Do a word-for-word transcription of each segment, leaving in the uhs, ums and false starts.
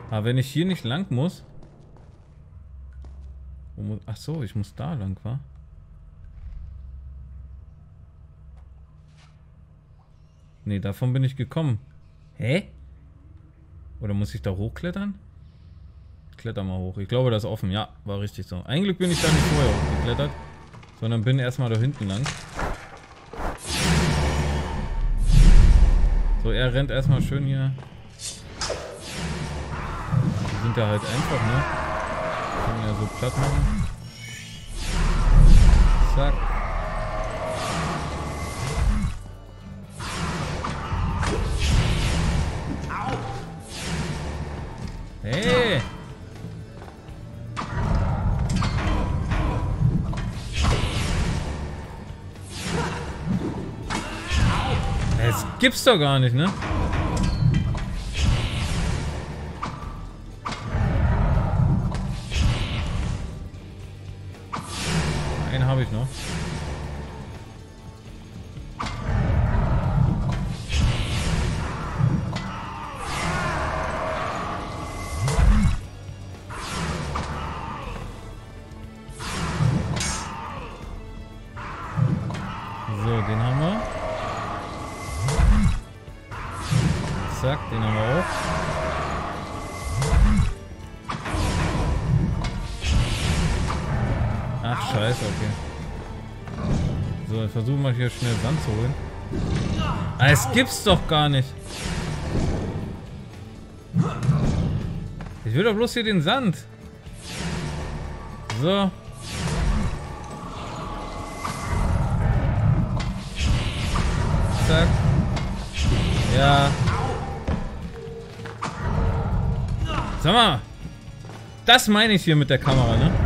Aber wenn ich hier nicht lang muss... Ach so, ich muss da lang, wa? Nee, davon bin ich gekommen. Hä? Oder muss ich da hochklettern? Ich kletter mal hoch. Ich glaube, das ist offen. Ja, war richtig so. Ein Glück bin ich da nicht vorher hochgeklettert, sondern bin erstmal da hinten lang. So, er rennt erstmal schön hier. Die sind ja halt einfach, ne? Kann man ja so platt machen. Zack. Hey! Das gibt's doch gar nicht, ne? Einen habe ich noch. So, den haben wir. Zack, den haben wir auch. Ach, scheiße, okay. So, jetzt versuchen wir hier schnell Sand zu holen. Ah, es gibt's doch gar nicht. Ich will doch bloß hier den Sand. So. Zack. Ja. Sag mal. Das meine ich hier mit der Kamera, ne?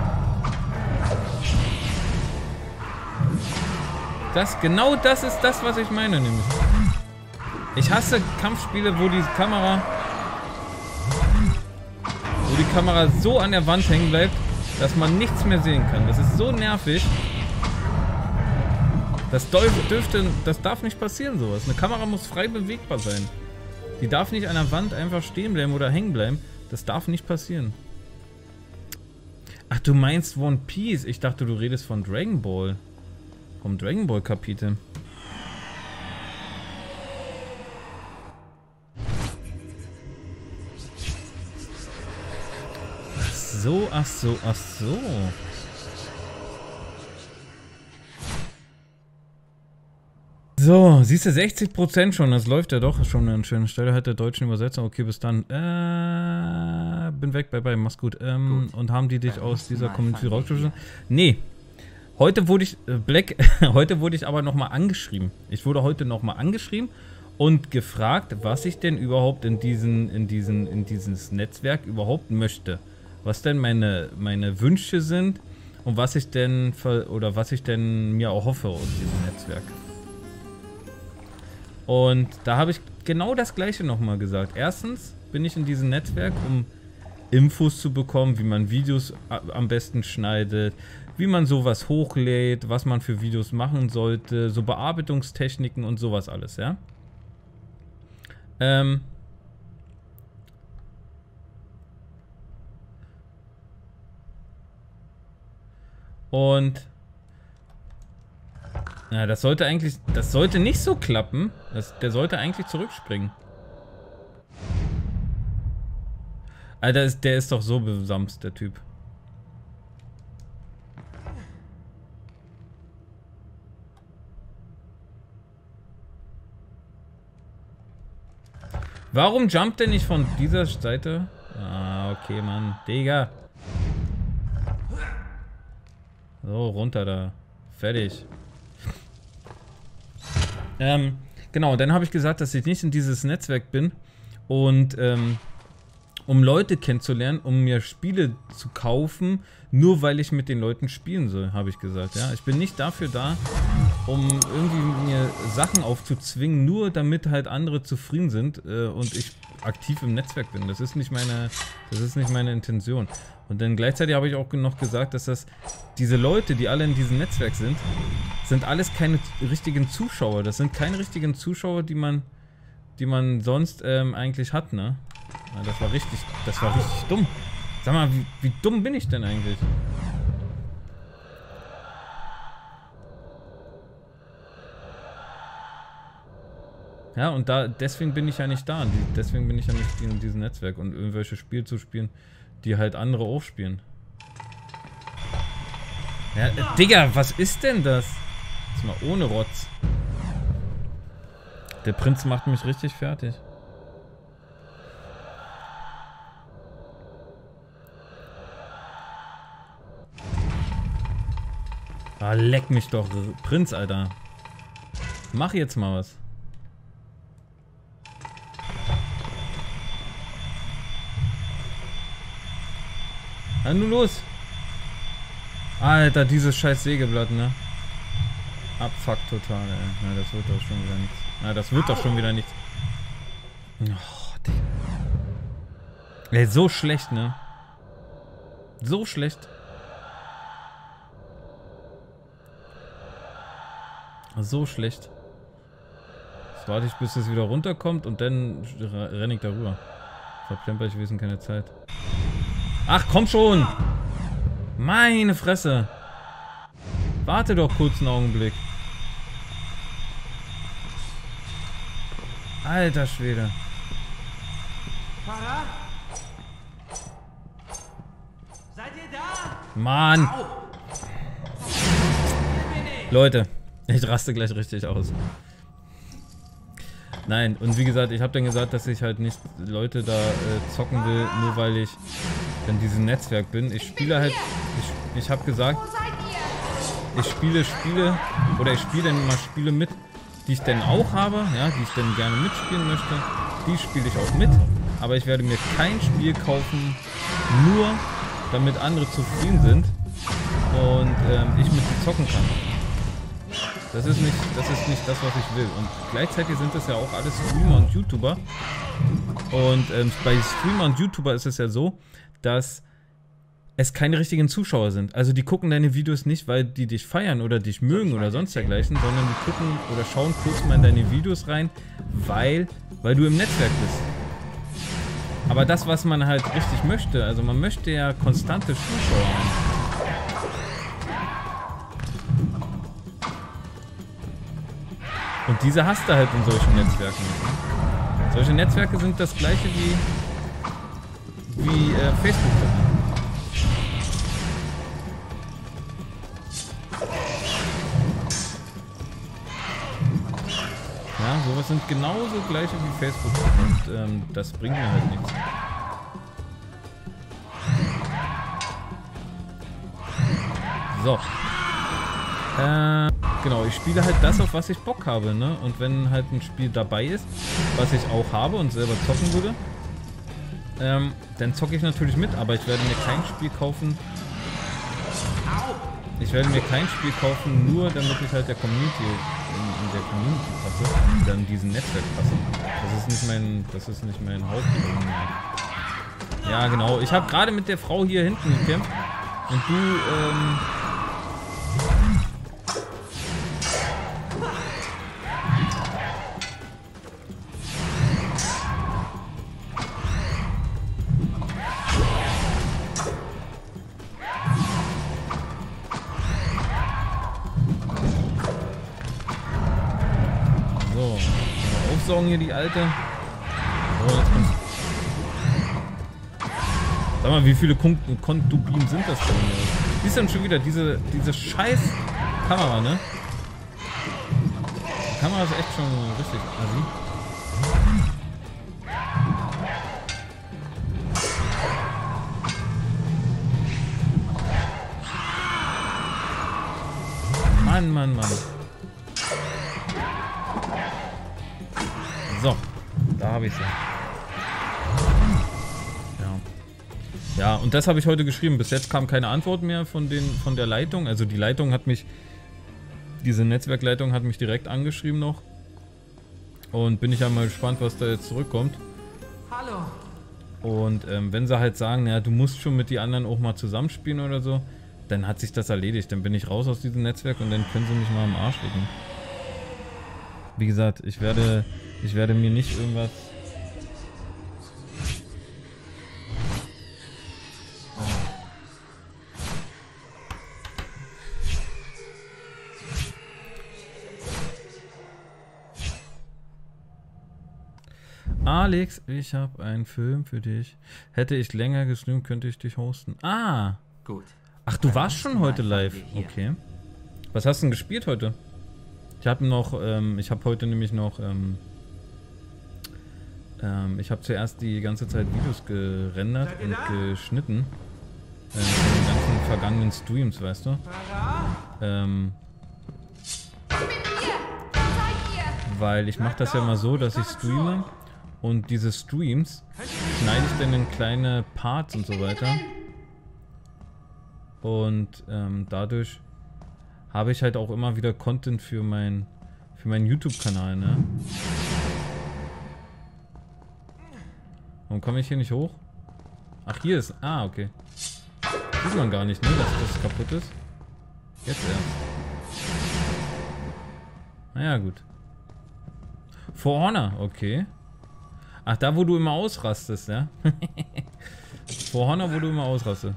Das, genau das ist das, was ich meine, nämlich. Ich hasse Kampfspiele, wo die Kamera... Wo die Kamera so an der Wand hängen bleibt, dass man nichts mehr sehen kann. Das ist so nervig. Das dürfte, das darf nicht passieren, sowas. Eine Kamera muss frei bewegbar sein. Die darf nicht an der Wand einfach stehen bleiben oder hängen bleiben. Das darf nicht passieren. Ach, du meinst One Piece? Ich dachte, du redest von Dragon Ball. Vom Dragon Ball Kapitel. Ach so, ach so, ach so. So, siehst du, sechzig Prozent schon, das läuft ja doch schon an einer schönen Stelle, hat der deutschen Übersetzung. Okay, bis dann. Äh, bin weg, bye bye, mach's gut. Ähm, gut. Und haben die dich aus dieser Community rausgeschmissen? Nee. Heute wurde ich, äh, Black, heute wurde ich aber nochmal angeschrieben. Ich wurde heute nochmal angeschrieben und gefragt, was ich denn überhaupt in diesen, in diesen, in dieses Netzwerk überhaupt möchte. Was denn meine, meine Wünsche sind und was ich denn, für, oder was ich denn mir auch hoffe aus diesem Netzwerk. Und da habe ich genau das Gleiche nochmal gesagt. Erstens bin ich in diesem Netzwerk, um Infos zu bekommen, wie man Videos am besten schneidet, wie man sowas hochlädt, was man für Videos machen sollte, so Bearbeitungstechniken und sowas alles, ja. Ähm und ja, das sollte eigentlich, das sollte nicht so klappen. Das, der sollte eigentlich zurückspringen. Alter, ist, der ist doch so besamst, der Typ. Warum jumpt der nicht von dieser Seite? Ah, okay, Mann. Digga. So, runter da. Fertig. Ähm, genau, dann habe ich gesagt, dass ich nicht in dieses Netzwerk bin und ähm, um Leute kennenzulernen, um mir Spiele zu kaufen, nur weil ich mit den Leuten spielen soll, habe ich gesagt. Ja, ich bin nicht dafür da, um irgendwie mir Sachen aufzuzwingen, nur damit halt andere zufrieden sind äh, und ich aktiv im Netzwerk bin. Das ist nicht meine, das ist nicht meine Intention. Und dann gleichzeitig habe ich auch noch gesagt, dass das diese Leute, die alle in diesem Netzwerk sind, sind alles keine richtigen Zuschauer. Das sind keine richtigen Zuschauer, die man, die man sonst ähm, eigentlich hat, ne? Ja, das war richtig, das war richtig dumm. Sag mal, wie, wie dumm bin ich denn eigentlich? Ja, und da, deswegen bin ich ja nicht da. Deswegen bin ich ja nicht in diesem Netzwerk und irgendwelche Spiele zu spielen, die halt andere aufspielen. Ja, äh, Digga, was ist denn das? Jetzt mal ohne Rotz. Der Prinz macht mich richtig fertig. Ah, leck mich doch, Prinz, Alter. Mach jetzt mal was. Na, nun los. Alter, dieses scheiß Sägeblatt, ne? Abfuck total, ey. Na, das wird doch schon wieder nichts. Na, das wird doch schon wieder nichts. Oh, Digga. Ey, so schlecht, ne? So schlecht. So schlecht. Jetzt warte ich, bis es wieder runterkommt und dann renne ich darüber. Verplemper ich wissen keine Zeit. Ach, komm schon! Meine Fresse! Warte doch kurz einen Augenblick. Alter Schwede. Farah? Seid ihr da? Mann! Leute, ich raste gleich richtig aus. Nein, und wie gesagt, ich habe dann gesagt, dass ich halt nicht Leute da äh, zocken will, nur weil ich in diesem Netzwerk bin. Ich spiele halt, ich, ich habe gesagt, ich spiele Spiele, oder ich spiele dann mal Spiele mit, die ich dann auch habe, ja, die ich dann gerne mitspielen möchte. Die spiele ich auch mit, aber ich werde mir kein Spiel kaufen, nur damit andere zufrieden sind und ähm, ich mit sie zocken kann. Das ist nicht, das ist nicht das, was ich will. Und gleichzeitig sind das ja auch alles Streamer und YouTuber. Und ähm, bei Streamer und YouTuber ist es ja so, dass es keine richtigen Zuschauer sind. Also die gucken deine Videos nicht, weil die dich feiern oder dich mögen oder sonst dergleichen, sondern die gucken oder schauen kurz mal in deine Videos rein, weil, weil du im Netzwerk bist. Aber das, was man halt richtig möchte, also man möchte ja konstante Zuschauer haben. Und diese hast du halt in solchen Netzwerken nicht, ne? Solche Netzwerke sind das gleiche wie, wie äh, Facebook. Ja, sowas sind genauso gleiche wie Facebook. Und ähm, das bringt mir halt nichts. So. Äh, genau, ich spiele halt das, auf was ich Bock habe, ne? Und wenn halt ein Spiel dabei ist, was ich auch habe und selber zocken würde, ähm, dann zocke ich natürlich mit, aber ich werde mir kein Spiel kaufen. Ich werde mir kein Spiel kaufen, nur damit ich halt der Community, in, in der Community passe, dann in diesem Netzwerk passe. Das ist nicht mein, das ist nicht mein Hauptproblem. Ja, genau. Ich habe gerade mit der Frau hier hinten gekämpft und du, ähm, aufsaugen hier die alte. So, jetzt kommt's. Sag mal, wie viele Kon Kontubinen sind das denn? Wie ist denn schon wieder diese, diese scheiß Kamera, ne? Die Kamera ist echt schon richtig assi. Mann, Mann, Mann. So, da habe ich sie. Ja. Ja, und das habe ich heute geschrieben. Bis jetzt kam keine Antwort mehr von, den, von der Leitung. Also die Leitung hat mich, diese Netzwerkleitung hat mich direkt angeschrieben noch. Und bin ich ja mal gespannt, was da jetzt zurückkommt. Hallo. Und ähm, wenn sie halt sagen, naja, du musst schon mit die anderen auch mal zusammenspielen oder so, dann hat sich das erledigt. Dann bin ich raus aus diesem Netzwerk und dann können sie mich mal am Arsch lecken. Wie gesagt, ich werde, ich werde mir nicht irgendwas... Alex, ich habe einen Film für dich. Hätte ich länger gestreamt, könnte ich dich hosten. Ah. Gut. Ach, du warst schon heute live. Okay. Was hast du denn gespielt heute? Ich habe noch, ähm, ich habe heute nämlich noch, ähm, ähm, ich habe zuerst die ganze Zeit Videos gerendert und geschnitten. Ähm, von den ganzen vergangenen Streams, weißt du? Ähm, weil ich mache das ja immer so, dass ich streame und diese Streams schneide ich dann in kleine Parts und so weiter. Und ähm, dadurch habe ich halt auch immer wieder Content für mein für meinen YouTube-Kanal, ne? Warum komme ich hier nicht hoch? Ach, hier ist... Ah, okay. Sieht man gar nicht, ne? Dass das kaputt ist. Jetzt erst. Naja, gut. For Honor, okay. Ach, da wo du immer ausrastest, ja? For Honor, wo du immer ausrastest.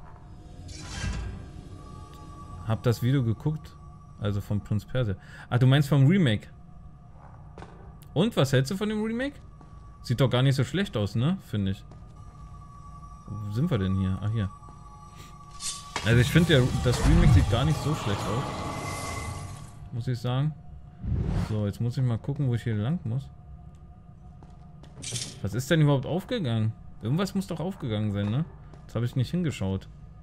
Hab das Video geguckt. Also von Prince Persia. Ach, du meinst vom Remake. Und, was hältst du von dem Remake? Sieht doch gar nicht so schlecht aus, ne? Finde ich. Wo sind wir denn hier? Ach, hier. Also ich finde, das Remake sieht gar nicht so schlecht aus. Muss ich sagen. So, jetzt muss ich mal gucken, wo ich hier lang muss. Was ist denn überhaupt aufgegangen? Irgendwas muss doch aufgegangen sein, ne? Jetzt habe ich nicht hingeschaut.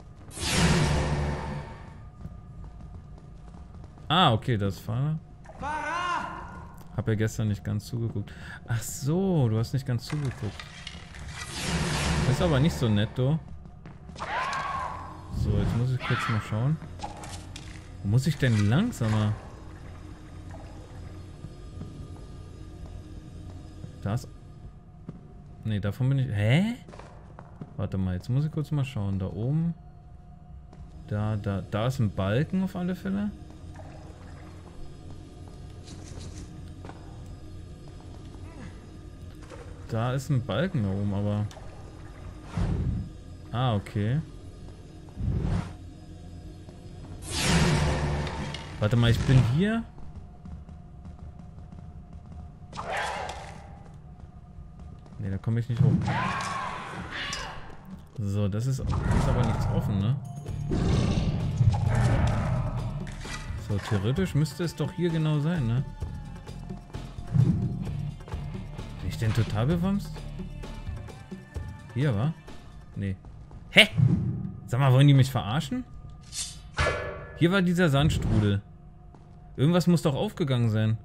Ah, okay, das Fahrer. Hab ja gestern nicht ganz zugeguckt. Ach so, du hast nicht ganz zugeguckt. Ist aber nicht so nett, du. So, jetzt muss ich kurz mal schauen. Wo muss ich denn langsamer? Das. Ne, davon bin ich. Hä? Warte mal, jetzt muss ich kurz mal schauen. Da oben. Da, da, da ist ein Balken auf alle Fälle. Da ist ein Balken da oben, aber... Ah, okay. Warte mal, ich bin hier. Ne, da komme ich nicht hoch. So, das ist, ist aber nichts offen, ne? So, theoretisch müsste es doch hier genau sein, ne? Bin ich denn total bewamst? Hier, wa? Nee. Hä? Sag mal, wollen die mich verarschen? Hier war dieser Sandstrudel. Irgendwas muss doch aufgegangen sein.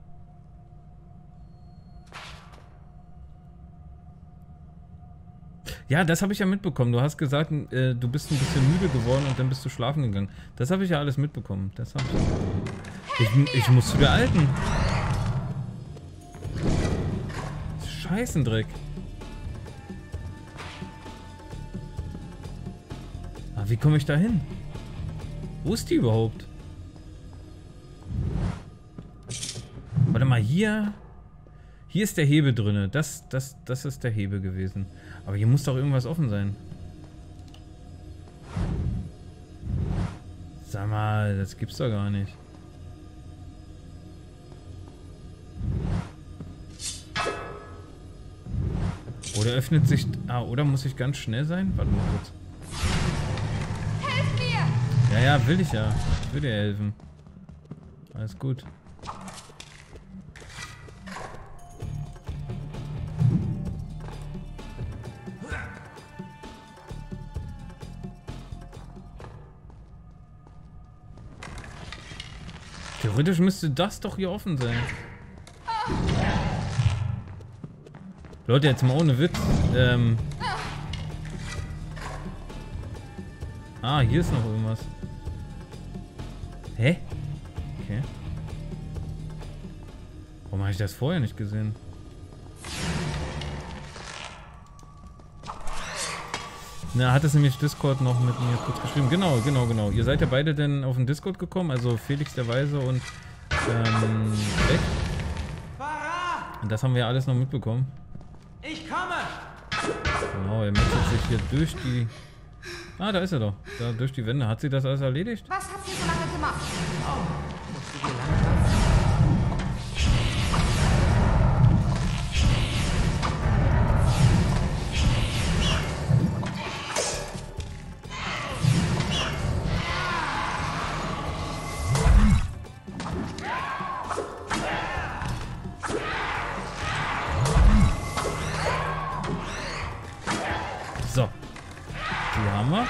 Ja, das habe ich ja mitbekommen. Du hast gesagt, äh, du bist ein bisschen müde geworden und dann bist du schlafen gegangen. Das habe ich ja alles mitbekommen. Das habe ich. ich. Ich muss zu der Alten. Scheißendreck. Ah, wie komme ich da hin? Wo ist die überhaupt? Warte mal, hier... Hier ist der Hebel drinne. Das, das, das ist der Hebel gewesen. Aber hier muss doch irgendwas offen sein. Sag mal, das gibt's doch gar nicht. Oder öffnet sich... Ah, oder muss ich ganz schnell sein? Warte mal kurz. Helft mir! Ja, ja, will ich ja. Ich will dir helfen. Alles gut. Theoretisch müsste das doch hier offen sein. Leute, jetzt mal ohne Witz. Ähm ah, hier ist noch irgendwas. Hä? Okay. Warum habe ich das vorher nicht gesehen? Na, hat es nämlich Discord noch mit mir kurz geschrieben. Genau, genau, genau. Ihr seid ja beide denn auf den Discord gekommen, also Felix der Weise und ähm, weg. Und das haben wir alles noch mitbekommen. Ich komme! Genau, er metzelt sich hier durch die... Ah, da ist er doch. Da durch die Wände. Hat sie das alles erledigt? Was habt ihr so lange gemacht? Oh, musst du dir langsam... wir.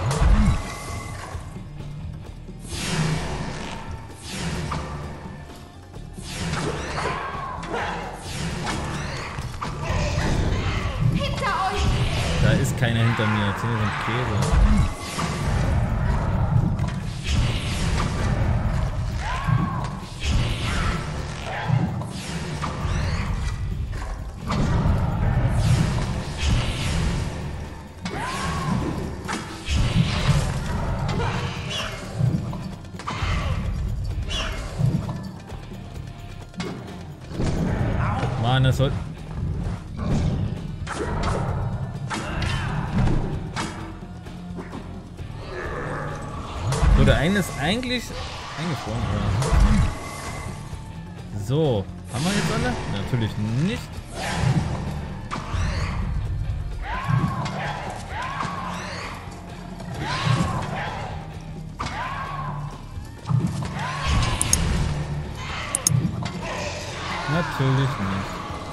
Hinter euch! Da ist keiner hinter mir. Jetzt sind wir so ein Käse. Mann, das soll... So, der eine ist eigentlich eingefroren, oder? So, haben wir jetzt alle? Natürlich nicht. Natürlich nicht.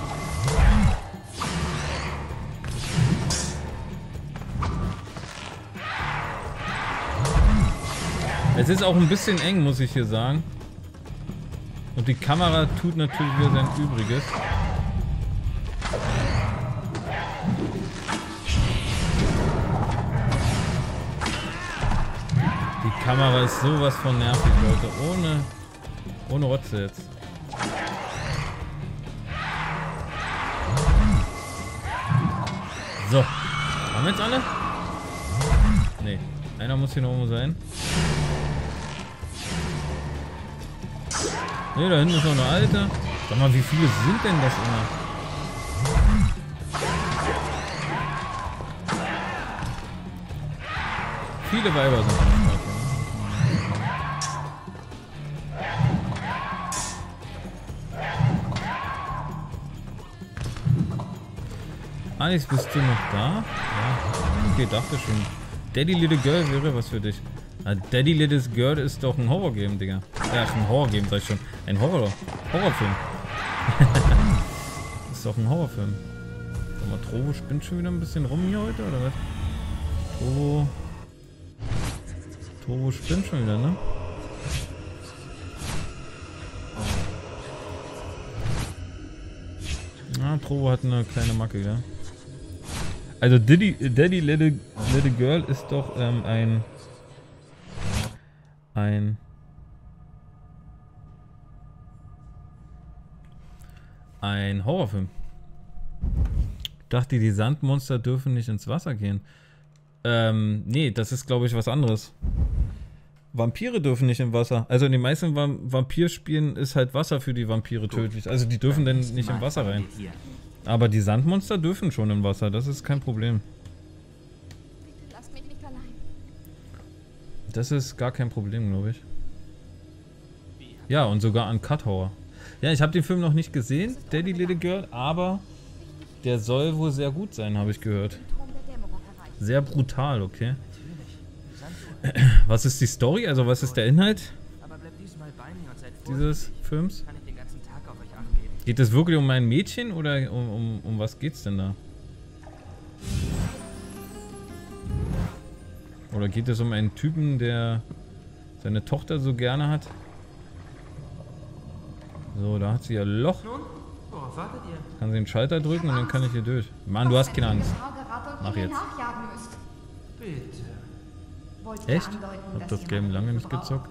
Es ist auch ein bisschen eng, muss ich hier sagen. Und die Kamera tut natürlich wieder sein Übriges. Die Kamera ist sowas von nervig, Leute. Ohne, ohne Rotze jetzt. So. Haben wir jetzt alle? Nee. Einer muss hier noch oben sein. Ne, da hinten ist noch eine alte. Sag mal, wie viele sind denn das immer? Viele Weiber sind das. Alice, bist du noch da? Ja. Okay, dachte schon. Daddy Little Girl wäre was für dich. Na, Daddy Little Girl ist doch ein Horrorgame, Digga. Ja, ist ein Horrorgame, sag ich schon. Ein Horror. Horrorfilm. Ist doch ein Horrorfilm. Sag mal, Trovo spinnt schon wieder ein bisschen rum hier heute, oder was? Trovo. Trovo spinnt schon wieder, ne? Ah, Trovo hat eine kleine Macke, ja. Also Daddy, Daddy Little, Little Girl ist doch ähm, ein ein ein Horrorfilm. Ich dachte, die Sandmonster dürfen nicht ins Wasser gehen. Ähm, nee, das ist, glaube ich, was anderes. Vampire dürfen nicht im Wasser. Also in den meisten Vam Vampirspielen ist halt Wasser für die Vampire tödlich. Also die dürfen dann nicht im Wasser rein. Aber die Sandmonster dürfen schon im Wasser. Das ist kein Problem. Bitte lasst mich nicht allein. Das ist gar kein Problem, glaube ich. Ja, und sogar an Cut Horror. Ja, ich habe den Film noch nicht gesehen, Daddy Little Girl, aber der soll wohl sehr gut sein, habe ich gehört. Sehr brutal, okay. Was ist die Story? Also was ist der Inhalt dieses Films? Geht es wirklich um ein Mädchen oder um, um, um was geht's denn da? Oder geht es um einen Typen, der seine Tochter so gerne hat? So, da hat sie ein Loch. Kann sie den Schalter drücken und dann kann ich hier durch. Mann, du hast keine Angst. Mach jetzt. Echt? Ich hab das Game lange nicht gezockt.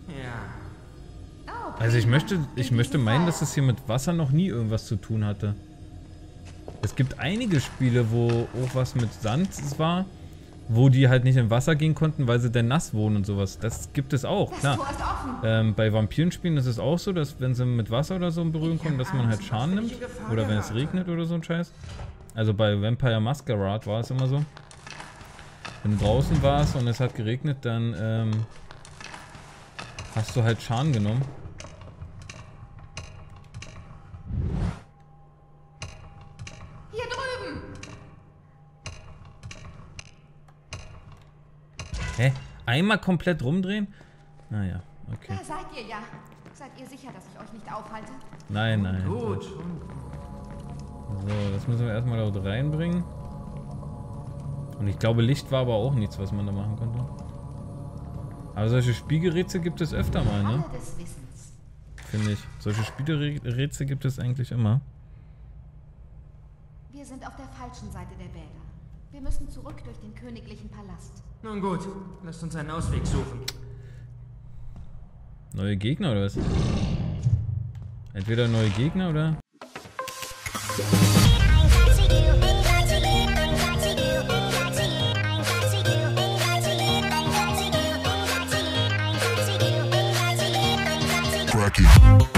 Also ich möchte, ich möchte meinen, dass es hier mit Wasser noch nie irgendwas zu tun hatte. Es gibt einige Spiele, wo auch was mit Sand war, wo die halt nicht im Wasser gehen konnten, weil sie dann nass wohnen und sowas. Das gibt es auch, klar. Ähm, bei Vampirenspielen ist es auch so, dass wenn sie mit Wasser oder so in Berührung kommen, dass man halt Schaden nimmt. Oder wenn es regnet oder so ein Scheiß. Also bei Vampire Masquerade war es immer so. Wenn du draußen warst und es hat geregnet, dann ähm, hast du halt Schaden genommen. Hier drüben! Hä? Einmal komplett rumdrehen? Naja, okay. Da seid ihr ja. Seid ihr sicher, dass ich euch nicht aufhalte? Nein, nein. Gut. So, das müssen wir erstmal dort reinbringen. Und ich glaube, Licht war aber auch nichts, was man da machen konnte. Aber solche Spiegelrätsel gibt es öfter mal, ne? Alle des Wissens. Finde ich. Solche Spiegelrätsel gibt es eigentlich immer. Wir sind auf der falschen Seite der Bäder. Wir müssen zurück durch den königlichen Palast. Nun gut, lasst uns einen Ausweg suchen. Neue Gegner oder was? Entweder neue Gegner oder... Cracky.